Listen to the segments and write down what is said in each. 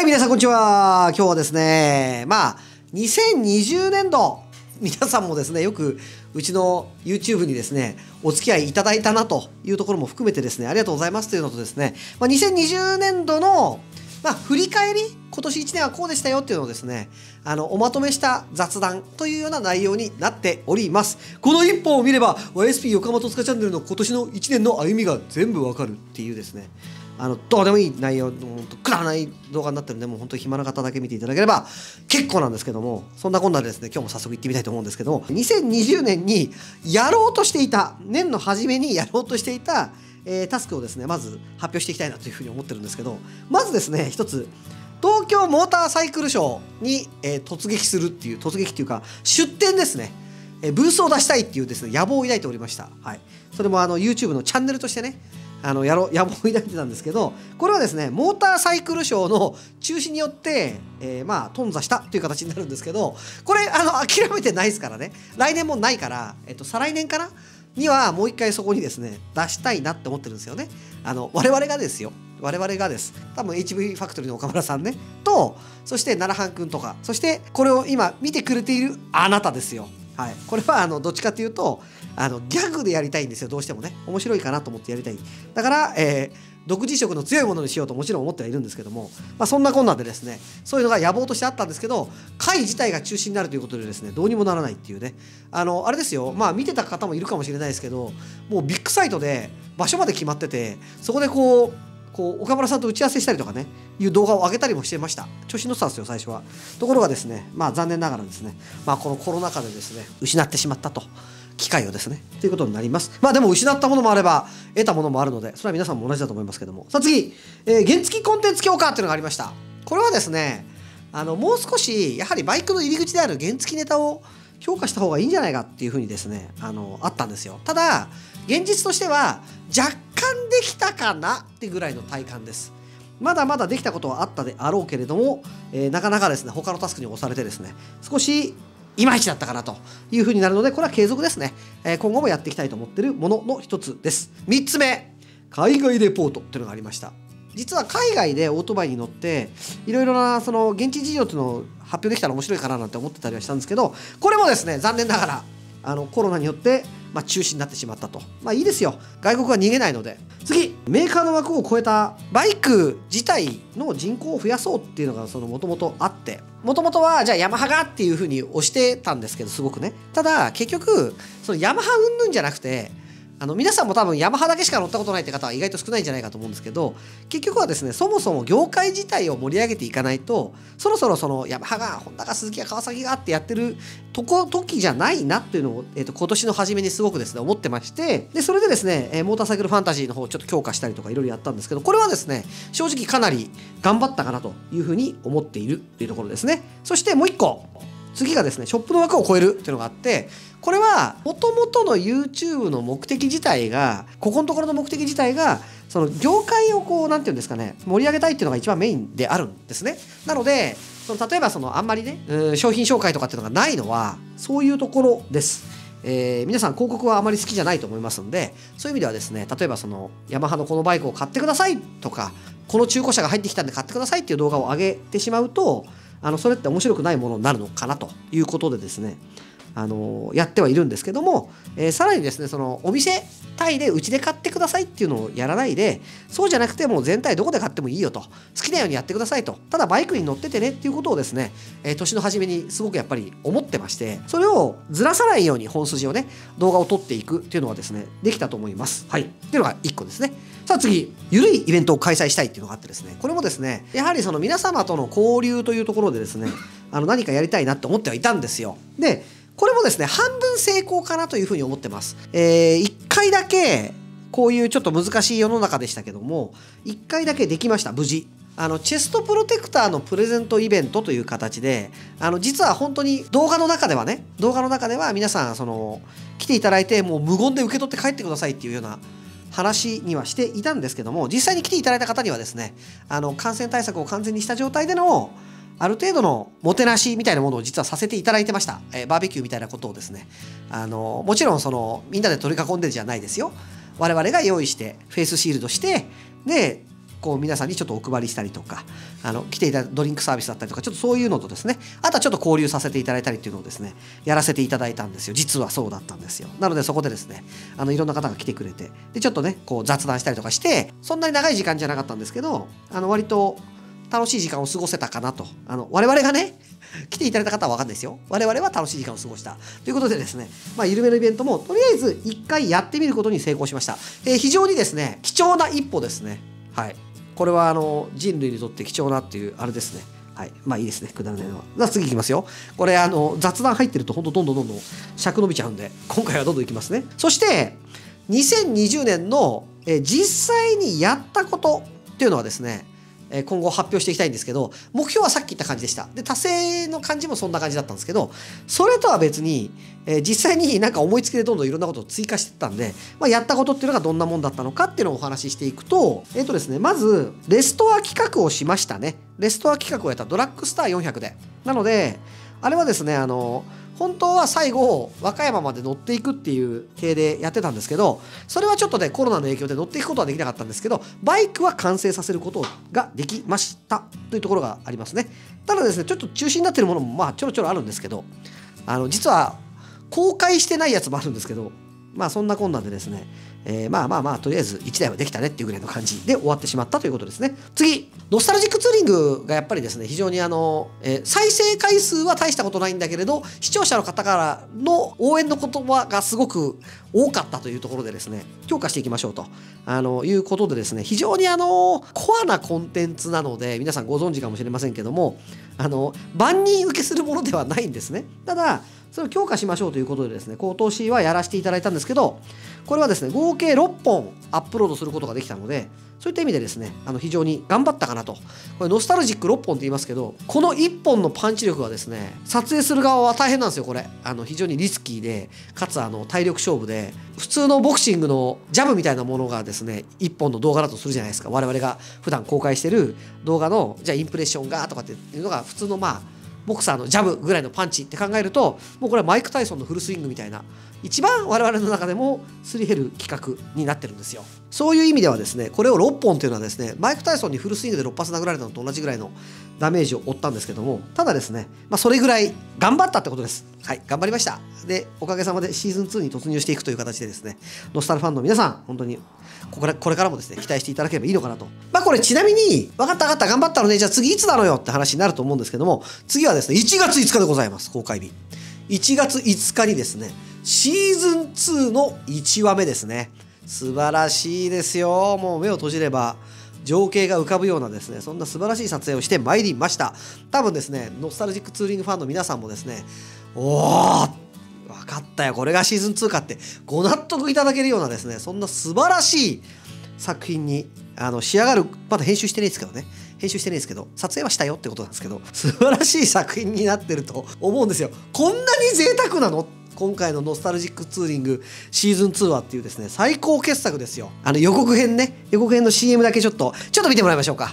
皆さんこんにちは。今日はですね、2020年度、皆さんもですね、よくうちの YouTube にですね、お付き合いいただいたなというところも含めてですね、ありがとうございますというのとですね、2020年度の、振り返り、今年1年はこうでしたよっていうのをですね、おまとめした雑談というような内容になっております。この一本を見れば、YSP 横浜戸塚チャンネルの今年の1年の歩みが全部わかるっていうですね、どうでもいい内容、くだらない動画になってるんで、もう本当に暇な方だけ見ていただければ結構なんですけども、そんなこんなでですね、今日も早速行ってみたいと思うんですけども、2020年にやろうとしていた、年の初めにやろうとしていた、タスクをですね、まず発表していきたいなというふうに思ってるんですけど、まずですね、一つ、東京モーターサイクルショーに、突撃っていうか、出展ですね。ブースを出したいっていうですね、野望を抱いておりました。はい。それもYouTube のチャンネルとしてね、野望を抱いてたんですけど、これはですね、モーターサイクルショーの中止によって、頓挫したという形になるんですけど、これ、諦めてないですからね。来年もないから、再来年かなにはもう一回そこにですね、出したいなって思ってるんですよね。我々がですよ。我々がです。多分 HV ファクトリーの岡村さんね。と、そして奈良藩くんとか、そしてこれを今見てくれているあなたですよ。はい。これはどっちかというと、ギャグでやりたいんですよ。どうしてもね。面白いかなと思ってやりたい。だから、独自色の強いものにしようともちろん思ってはいるんですけども、そんなこんなでですね、そういうのが野望としてあったんですけど、会自体が中止になるということでですね、どうにもならないっていうね、あれですよ、見てた方もいるかもしれないですけど、もうビッグサイトで場所まで決まってて、そこでこう岡村さんと打ち合わせしたりとかね、いう動画を上げたりもしてました。調子に乗ってたんですよ、最初は。ところがですね、残念ながらですね、このコロナ禍でですね、失ってしまったと。機会をですね、ということになります。でも失ったものもあれば、得たものもあるので、それは皆さんも同じだと思いますけども。さあ次、原付コンテンツ強化っていうのがありました。これはですね、もう少し、やはりバイクの入り口である原付ネタを強化した方がいいんじゃないかっていうふうにですね、あったんですよ。ただ、現実としては、若干できたかなってぐらいの体感です。まだまだできたことはあったであろうけれども、なかなかですね、他のタスクに押されてですね、少し、いまいちだったかなというふうになるので、これは継続ですね。今後もやっていきたいと思っているものの一つです。3つ目、海外レポートっていうのがありました。実は海外でオートバイに乗って、いろいろなその現地事情っていうのを発表できたら面白いかななんて思ってたりはしたんですけど、これもですね、残念ながらコロナによって、中止になってしまったと。いいですよ。外国は逃げないので。次、メーカーの枠を超えたバイク自体の人口を増やそうっていうのがもともとあって、もともとはじゃあヤマハがっていうふうに推してたんですけど、すごくね。ただ結局そのヤマハ云々じゃなくて、皆さんも多分ヤマハだけしか乗ったことないって方は意外と少ないんじゃないかと思うんですけど、結局はですね、そもそも業界自体を盛り上げていかないと、そろそろそのヤマハがホンダが鈴木が川崎がってやってる時じゃないなっていうのを、今年の初めにすごくですね思ってまして、でそれでですね、モーターサイクルファンタジーの方をちょっと強化したりとかいろいろやったんですけど、これはですね正直かなり頑張ったかなというふうに思っているっていうところですね。そしてもう一個、次がですねショップの枠を超えるっていうのがあって、これは元々の YouTube の目的自体が、ここのところの目的自体がその業界をなんていうんですかね、盛り上げたいっていうのが一番メインであるんですね。なので例えばあんまりね、商品紹介とかっていうのがないのはそういうところです。皆さん広告はあまり好きじゃないと思いますので、そういう意味ではですね、例えばヤマハのこのバイクを買ってくださいとか、この中古車が入ってきたんで買ってくださいっていう動画を上げてしまうと、それって面白くないものになるのかなということでですね、やってはいるんですけども、さらにですね、お店単位でうちで買ってくださいっていうのをやらないで、そうじゃなくてもう全体どこで買ってもいいよと、好きなようにやってくださいと、ただバイクに乗っててねっていうことをですね、年の初めにすごくやっぱり思ってまして、それをずらさないように本筋をね、動画を撮っていくっていうのはですね、できたと思います。はい。っていうのが1個ですね。さあ次、ゆるいイベントを開催したいっていうのがあってですね、これもですね、やはり皆様との交流というところでですね、何かやりたいなって思ってはいたんですよ。で、これもですね、半分成功かなというふうに思ってます。1回だけ、こういうちょっと難しい世の中でしたけども、1回だけできました、無事。チェストプロテクターのプレゼントイベントという形で、実は本当に動画の中では皆さん、来ていただいて、もう無言で受け取って帰ってくださいっていうような話にはしていたんですけども、実際に来ていただいた方にはですね、感染対策を完全にした状態での、ある程度のもてなしみたいなものを実はさせていただいてました。バーベキューみたいなことをですね、もちろんみんなで取り囲んでじゃないですよ。我々が用意して、フェイスシールドして、で、 こう皆さんにちょっとお配りしたりとか、来ていただいたドリンクサービスだったりとか、ちょっとそういうのとですね、あとはちょっと交流させていただいたりっていうのをですね、やらせていただいたんですよ。実はそうだったんですよ。なのでそこでですね、いろんな方が来てくれて、でちょっとねこう雑談したりとかして、そんなに長い時間じゃなかったんですけど、割と楽しい時間を過ごせたかなと。我々がね来ていただいた方は分かんないですよ。我々は楽しい時間を過ごしたということでですね、緩めのイベントもとりあえず1回やってみることに成功しました。非常にですね貴重な一歩ですね。はい、これは人類にとって貴重なっていうあれですね。はい、いいですね、くだらないのは。じゃあ次いきますよ。これ雑談入ってるとどんどん尺伸びちゃうんで、今回はどんどんいきますね。そして2020年の実際にやったことっていうのはですね、今後発表していきたいんですけど、目標はさっき言った感じでした。で達成の感じもそんな感じだったんですけど、それとは別に、実際になんか思いつきでどんどんいろんなことを追加していったんで、やったことっていうのがどんなもんだったのかっていうのをお話ししていくと、ですね、まずレストア企画をしましたね。レストア企画をやったドラッグスター400で。なのであれはですね、本当は最後和歌山まで乗っていくっていう体でやってたんですけど、それはちょっとねコロナの影響で乗っていくことはできなかったんですけど、バイクは完成させることができましたというところがありますね。ただですね、ちょっと中止になってるものもちょろちょろあるんですけど、実は公開してないやつもあるんですけど、そんなこんなんでですね、とりあえず1台はできたねっていうぐらいの感じで終わってしまったということですね。次、ノスタルジックツーリングがやっぱりですね、非常に再生回数は大したことないんだけれど、視聴者の方からの応援の言葉がすごく多かったというところでですね、強化していきましょうということでですね、非常にコアなコンテンツなので、皆さんご存知かもしれませんけども、万人受けするものではないんですね。ただそれを強化しましょうということでですね、今年はやらせていただいたんですけど、これはですね合計6本アップロードすることができたので、そういった意味でですね非常に頑張ったかなと。これノスタルジック6本って言いますけど、この1本のパンチ力はですね、撮影する側は大変なんですよ。これ非常にリスキーで、かつ体力勝負で、普通のボクシングのジャブみたいなものがですね1本の動画だとするじゃないですか。我々が普段公開してる動画のじゃあインプレッションがとかっていうのが普通のボクサーのジャブぐらいのパンチって考えると、もうこれはマイク・タイソンのフルスイングみたいな、一番我々の中でもすり減る企画になってるんですよ。そういう意味ではですね、これを6本というのはですね、マイク・タイソンにフルスイングで6発殴られたのと同じぐらいのダメージを負ったんですけども、ただですね、それぐらい頑張ったってことです。はい、頑張りました。で、おかげさまでシーズン2に突入していくという形でですね、ノスタルファンの皆さん、本当にこれからもですね、期待していただければいいのかなと。これちなみに、分かった頑張ったのね、じゃあ次いつなのよって話になると思うんですけども、次はですね、1月5日でございます、公開日。1月5日にですね、シーズン2の1話目ですね。素晴らしいですよ。もう目を閉じれば情景が浮かぶようなですね、そんな素晴らしい撮影をしてまいりました。多分ですね、ノスタルジックツーリングファンの皆さんもですね、分かったよ、これがシーズン2かってご納得いただけるようなですね、そんな素晴らしい作品に仕上がる。まだ編集してないですけどね、撮影はしたよってことなんですけど、素晴らしい作品になってると思うんですよ。こんなに贅沢なの？今回のノスタルジックツーリングシーズン2はっていうですね、最高傑作ですよ。予告編の CM だけちょっと見てもらいましょうか。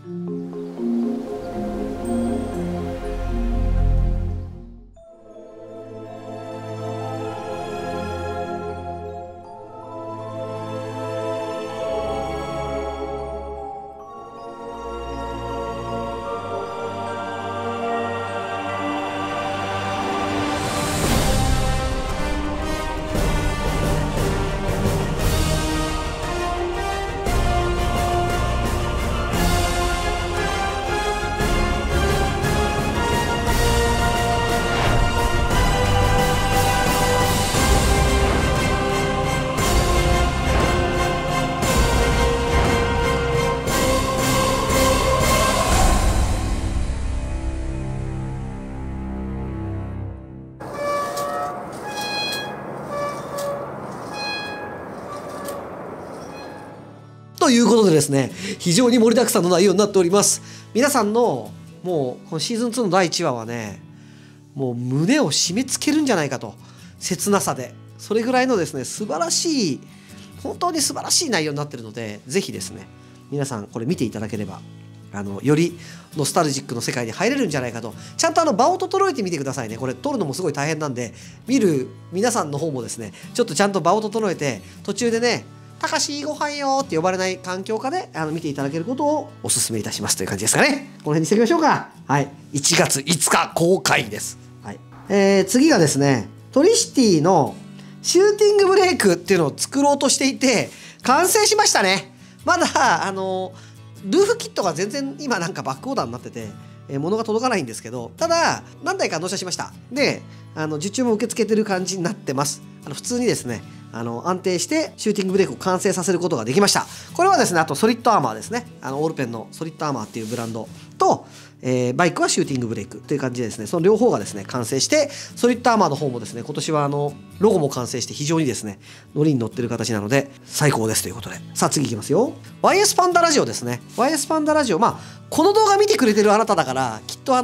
ということでですね、非常に盛りだくさんの内容になっております。皆さんのもうこのシーズン2の第1話はね、もう胸を締め付けるんじゃないかと、切なさで、それぐらいのですね、素晴らしい、本当に素晴らしい内容になってるので、ぜひですね皆さんこれ見ていただければよりノスタルジックの世界に入れるんじゃないかと。ちゃんと場を整えてみてくださいね。これ撮るのもすごい大変なんで、見る皆さんの方もですね、ちょっとちゃんと場を整えて、途中でねたかしごはんよって呼ばれない環境下で見ていただけることをお勧めいたしますという感じですかね。この辺にしておきましょうか。はい。1月5日公開です。はい。次がですね、トリシティのシューティングブレイクっていうのを作ろうとしていて、完成しましたね。まだ、ルーフキットが全然今なんかバックオーダーになってて、物が届かないんですけど、ただ、何台か納車しました。で、受注も受け付けてる感じになってます。普通にですね、安定してシューティングブレイクを完成させることができました。これはですね、あとソリッドアーマーですね。オールペンのソリッドアーマーっていうブランドと、バイクはシューティングブレイクという感じでですね、その両方がですね、完成して、ソリッドアーマーの方もですね、今年はロゴも完成して非常にですね、乗りに乗ってる形なので、最高ですということで。さあ次いきますよ。YS パンダラジオですね。YS パンダラジオ、この動画見てくれてるあなただから、きっと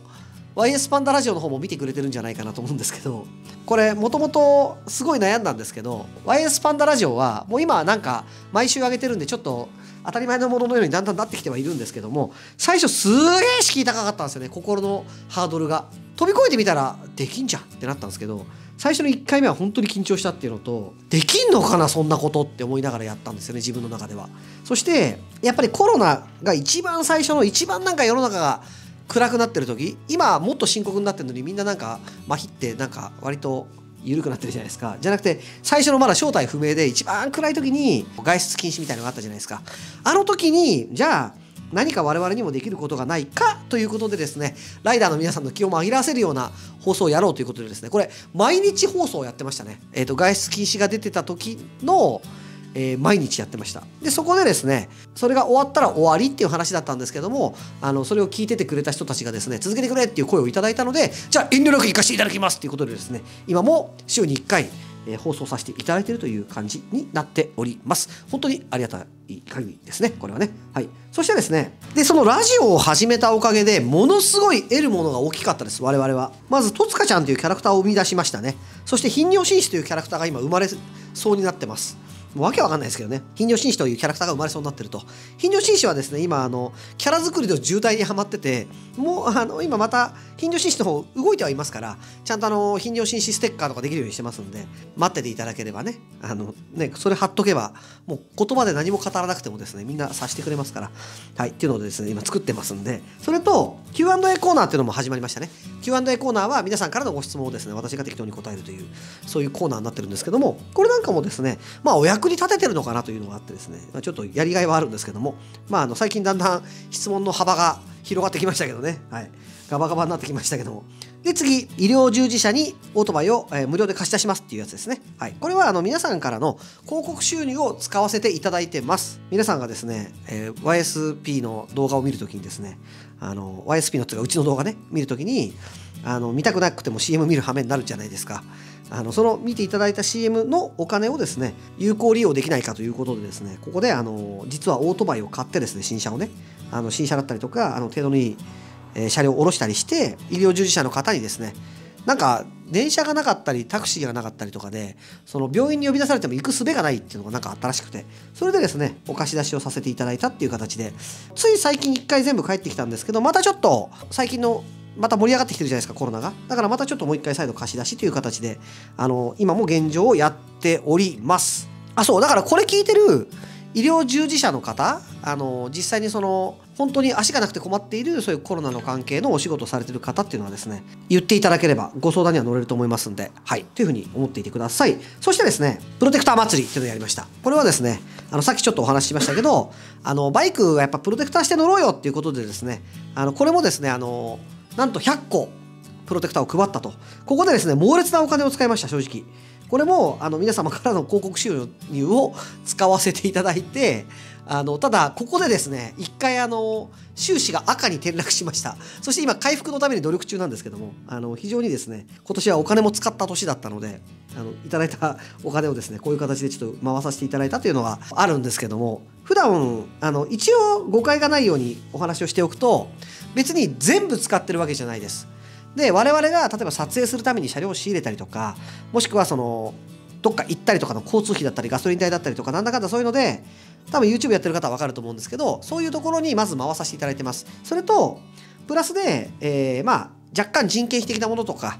YS パンダラジオの方も見てくれてるんじゃないかなと思うんですけど、これもともとすごい悩んだんですけど、 YS パンダラジオはもう今なんか毎週上げてるんでちょっと当たり前のもののようにだんだんなってきてはいるんですけども、最初すげえ敷居高かったんですよね。心のハードルが飛び越えてみたらできんじゃんってなったんですけど、最初の1回目は本当に緊張したっていうのと、できんのかなそんなことって思いながらやったんですよね、自分の中では。そしてやっぱりコロナが一番最初の一番なんか世の中が暗くなってる時、今もっと深刻になってるのにみんななんか麻痺ってなんか割と緩くなってるじゃないですか。じゃなくて最初のまだ正体不明で一番暗い時に外出禁止みたいなのがあったじゃないですか。あの時にじゃあ何か我々にもできることがないかということでですね、ライダーの皆さんの気を紛らわせるような放送をやろうということでですね、これ毎日放送をやってましたね。外出禁止が出てた時の毎日やってました。でそこでですね、それが終わったら終わりっていう話だったんですけども、それを聞いててくれた人たちがですね、続けてくれっていう声をいただいたので、じゃあ遠慮なく行かせていただきますっていうことでですね、今も週に1回放送させていただいているという感じになっております。本当にありがたい限りですね、これはね。はい。そしてですね、でそのラジオを始めたおかげでものすごい得るものが大きかったです。我々はまず戸塚ちゃんというキャラクターを生み出しましたね。そして頻尿紳士というキャラクターが今生まれそうになってます。わけわかんないですけどね、頻尿紳士というキャラクターが生まれそうになってると。頻尿紳士はですね、今キャラ作りの渋滞にはまってて、もう今また頻尿紳士の方動いてはいますから、ちゃんと頻尿紳士ステッカーとかできるようにしてますんで、待ってていただければね、それ貼っとけばもう言葉で何も語らなくてもですね、みんな察してくれますから、はいっていうのでですね、今作ってますんで。それと Q&A コーナーっていうのも始まりましたね。 Q&A コーナーは皆さんからのご質問をですね、私が適当に答えるという、そういうコーナーになってるんですけども、これなんかもですね、お役に立ててるのかなというのがあってですね、ちょっとやりがいはあるんですけども、最近だんだん質問の幅が広がってきましたけどね、はい、ガバガバになってきましたけども。で次、医療従事者にオートバイを無料で貸し出しますっていうやつですね。はい、これは皆さんからの広告収入を使わせていただいてます。皆さんがですね、YSP の動画を見るときにですね、YSP のというかうちの動画ね見るときに見たくなくても CM 見る羽目になるじゃないですか。その見ていただいた CM のお金をですね、有効利用できないかということでですね、ここで実はオートバイを買ってですね、新車をね、新車だったりとか程度のいい車両を下ろしたりして、医療従事者の方にですね、なんか電車がなかったりタクシーがなかったりとかで、その病院に呼び出されても行く術がないっていうのがなんかあったらしくて、それでですねお貸し出しをさせていただいたっていう形で、つい最近1回全部帰ってきたんですけど、またちょっと最近のまた盛り上がってきてるじゃないですか、コロナが。だからまたちょっともう1回再度貸し出しという形で今も現状をやっております。そうだからこれ聞いてる医療従事者の方、実際に本当に足がなくて困っているそういうコロナの関係のお仕事をされている方っていうのはですね、言っていただければご相談には乗れると思いますんで、はいというふうに思っていてください。そしてですね、プロテクター祭りっていうのをやりました。これはですね、さっきちょっとお話ししましたけど、バイクはやっぱプロテクターして乗ろうよっていうことでですね、これもですね、なんと100個プロテクターを配ったと。ここでですね、猛烈なお金を使いました、正直。これも皆様からの広告収入を使わせていただいて、ただここでですね、一回収支が赤に転落しました。そして今回復のために努力中なんですけども、非常にですね、今年はお金も使った年だったので、いただいたお金をですね、こういう形でちょっと回させていただいたというのがあるんですけども、普段一応誤解がないようにお話をしておくと、別に全部使ってるわけじゃないです。で我々が例えば撮影するために車両を仕入れたりとか、もしくはどっか行ったりとかの交通費だったりガソリン代だったりとか、なんだかんだそういうので、多分 YouTube やってる方は分かると思うんですけど、そういうところにまず回させていただいてます。それとプラスで、若干人件費的なものとか、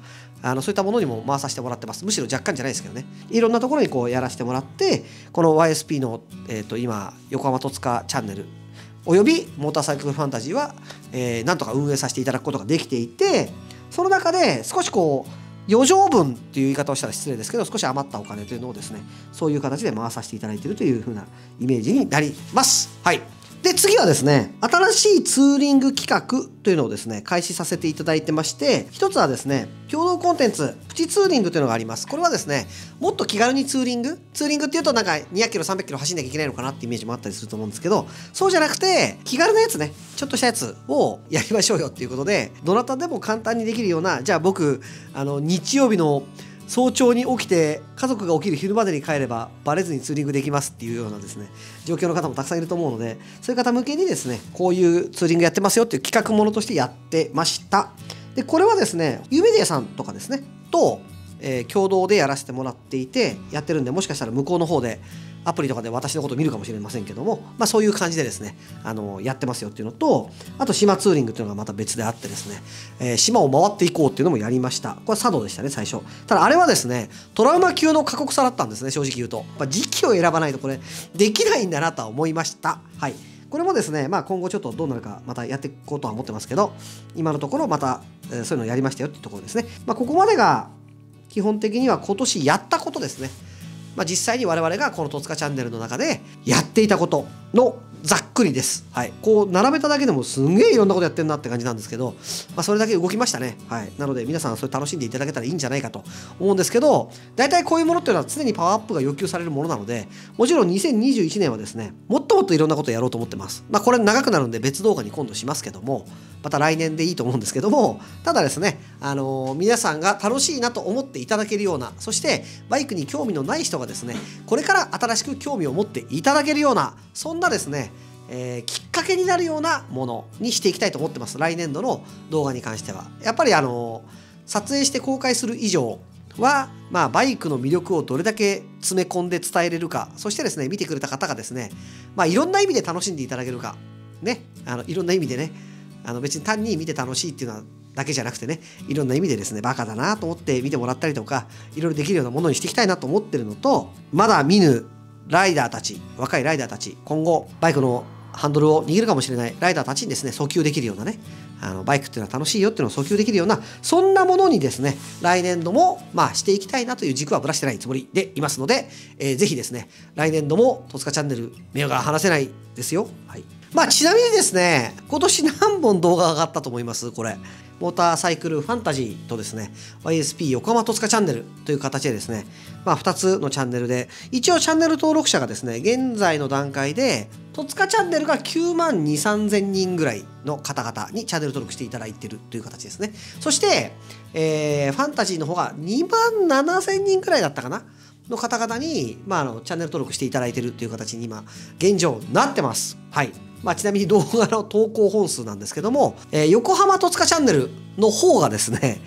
そういったものにも回させてもらってます。むしろ若干じゃないですけどね。いろんなところにこうやらせてもらって、この YSP の、今、横浜戸塚チャンネル、およびモーターサイクルファンタジーは、なんとか運営させていただくことができていて、その中で少しこう、余剰分っていう言い方をしたら失礼ですけど、少し余ったお金というのをですね、そういう形で回させていただいているという風なイメージになります。はい。で、次はですね、新しいツーリング企画というのをですね、開始させていただいてまして、一つはですね、共同コンテンツ、プチツーリングというのがあります。これはですね、もっと気軽にツーリングっていうとなんか200キロ、300キロ走んなきゃいけないのかなってイメージもあったりすると思うんですけど、そうじゃなくて、気軽なやつね、ちょっとしたやつをやりましょうよっていうことで、どなたでも簡単にできるような、じゃあ僕、日曜日の早朝に起きて家族が起きる昼までに帰ればバレずにツーリングできますっていうようなですね状況の方もたくさんいると思うので、そういう方向けにですねこういうツーリングやってますよっていう企画ものとしてやってました。でこれはですねユーメディアさんとかですねと、共同でやらせてもらっていてやってるんで、もしかしたら向こうの方でアプリとかで私のことを見るかもしれませんけども、そういう感じでですねやってますよっていうのと、あと島ツーリングっていうのがまた別であってですね、島を回っていこうっていうのもやりました。これ茶道でしたね最初。ただあれはですねトラウマ級の過酷さだったんですね、正直言うと。時期を選ばないとこれできないんだなとは思いました。はい、これもですね、今後ちょっとどうなるかまたやっていこうとは思ってますけど、今のところまた、そういうのやりましたよっていうところですね。ここまでが基本的には今年やったことですね。実際に我々がこの戸塚チャンネルの中でやっていたことのざっくりです。はい、こう並べただけでもすんげえいろんなことやってるなって感じなんですけど、それだけ動きましたね。はい、なので皆さんそれ楽しんでいただけたらいいんじゃないかと思うんですけど、大体こういうものっていうのは常にパワーアップが要求されるものなので、もちろん2021年はですねもっともっといろんなことをやろうと思ってます。これ長くなるんで別動画に今度しますけども、また来年でいいと思うんですけども、ただですね皆さんが楽しいなと思っていただけるような、そしてバイクに興味のない人がですねこれから新しく興味を持っていただけるような、そんなですねきっかけになるようなものにしていきたいと思ってます。来年度の動画に関してはやっぱり撮影して公開する以上は、バイクの魅力をどれだけ詰め込んで伝えれるか、そしてですね見てくれた方がですねいろんな意味で楽しんでいただけるかね、いろんな意味でね別に単に見て楽しいっていうのはだけじゃなくてね、いろんな意味でですねバカだなと思って見てもらったりとか、いろいろできるようなものにしていきたいなと思ってるのと、まだ見ぬライダーたち、若いライダーたち、今後バイクのハンドルを握るかもしれないライダーたちにですね訴求できるようなね、バイクっていうのは楽しいよっていうのを訴求できるような、そんなものにですね来年度もしていきたいなという軸はぶらしてないつもりでいますので、ぜひですね来年度も戸塚チャンネル目が離せないですよ。はい、ちなみにですね今年何本動画が上がったと思います？これモーターサイクルファンタジーとですね YSP 横浜戸塚チャンネルという形でですね2つのチャンネルで、一応チャンネル登録者がですね現在の段階で戸塚チャンネルが9万2、3000人ぐらいの方々にチャンネル登録していただいているという形ですね。そして、ファンタジーの方が2万7000人ぐらいだったかなの方々に、チャンネル登録していただいているという形に今現状なってます。はい、ちなみに動画の投稿本数なんですけども、横浜戸塚チャンネルの方がですね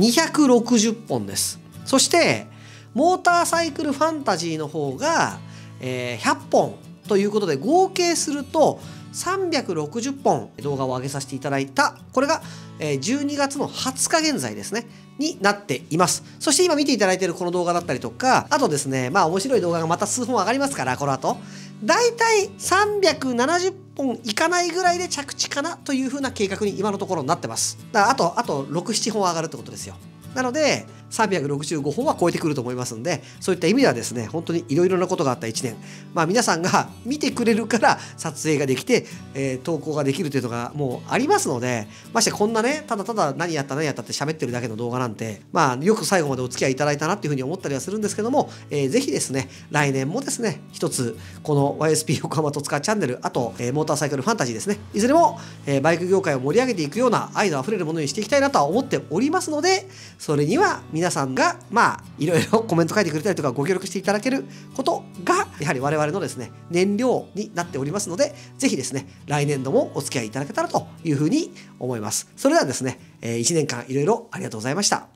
260本です。そしてモーターサイクルファンタジーの方が、100本ということで、合計すると360本動画を上げさせていただいた、これが12月の20日現在ですねになっています。そして今見ていただいているこの動画だったりとか、あとですね面白い動画がまた数本上がりますから、この後だいたい370本いかないぐらいで着地かなというふうな計画に今のところになってます。だからあと6、7本上がるってことですよ。なので365本は超えてくると思いますんで、そういった意味ではですね本当にいろいろなことがあった1年、皆さんが見てくれるから撮影ができて、投稿ができるというのがもうありますので、ましてこんなねただただ何やったって喋ってるだけの動画なんて、よく最後までお付き合いいただいたなっていうふうに思ったりはするんですけども、ぜひですね来年もですね一つこの YSP 横浜戸塚チャンネル、あと、モーターサイクルファンタジーですね、いずれも、バイク業界を盛り上げていくような愛のあふれるものにしていきたいなとは思っておりますので、それには皆さんがいろいろコメント書いてくれたりとかご協力していただけることがやはり我々のですね燃料になっておりますので、ぜひですね来年度もお付き合いいただけたらというふうに思います。それではですね、1年間いろいろありがとうございました。